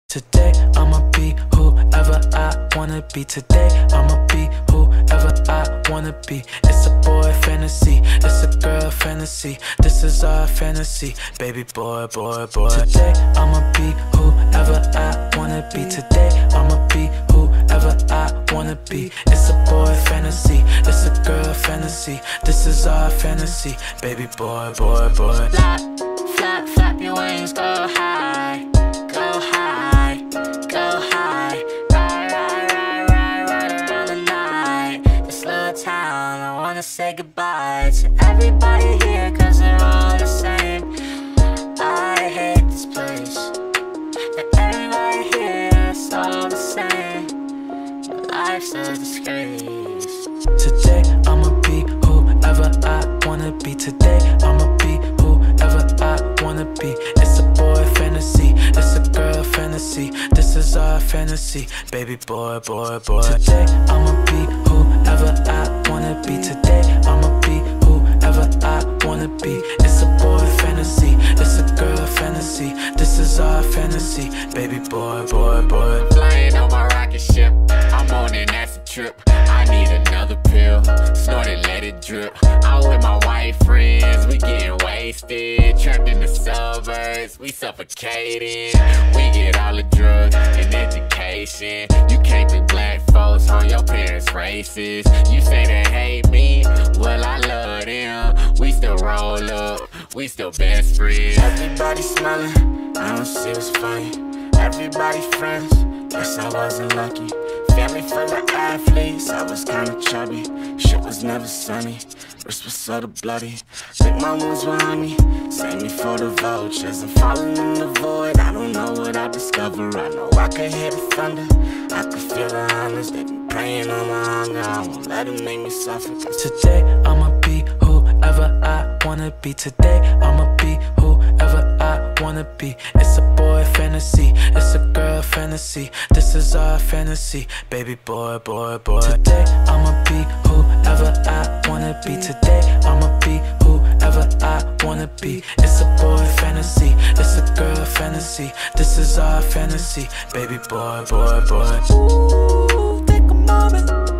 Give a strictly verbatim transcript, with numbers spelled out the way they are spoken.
Today I'ma be whoever I wanna be. Today I'ma be whoever I wanna be. It's a boy fantasy, it's a girl fantasy. This is our fantasy, baby boy, boy, boy. Today I'ma be whoever I wanna be. Today I'ma be whoever I wanna be. It's a boy fantasy, it's a girl fantasy. This is our fantasy, baby boy, boy, boy. Flap, flap, flap your wings, go high, go high, go high. Ride, ride, ride, ride, ride around the night. This little town, I wanna say goodbye to everybody here, cause they're all the same. I hate this place, and everybody here is all the same. Life's a disgrace. Today I'ma be whoever I wanna be. Today I'ma be whoever I wanna be. It's a boy fantasy, it's a girl fantasy. This is our fantasy, baby boy, boy, boy. Today I'ma be whoever I wanna be. Today I'ma be whoever I wanna be. It's a boy fantasy, it's a girl fantasy. This is our fantasy, baby boy, boy, boy. Flying on my rocket ship, I'm on an acid trip. I need another pill, snort it, let it drip. I'm with my white friends, we getting wasted. Trapped in the suburbs, we suffocating. We get all the drugs and education. You can't be black folks on your parents' races. You say they hate me, well I love them. We still roll up, we still best friends. Everybody smiling, I don't see what's funny. Everybody friends, guess I wasn't lucky. Family full of athletes, I was kinda chubby. Shit was never sunny, wrist was sorta bloody. Think my wounds behind me, save me for the vultures. I'm falling in the void, I don't know what I discover. I know I could hear the thunder, I could feel the honors. They been preying on my hunger, I won't let them make me suffer. Today I'ma be whoever I wanna be. Today I'ma be whoever I wanna be. It's a boy fantasy, it's a girl fantasy. This is our fantasy, baby boy, boy, boy. Today I'ma be whoever I wanna be. Today I'ma be whoever I wanna be. It's a boy fantasy, it's a girl fantasy. This is our fantasy, baby boy, boy, boy. Ooh, take a moment.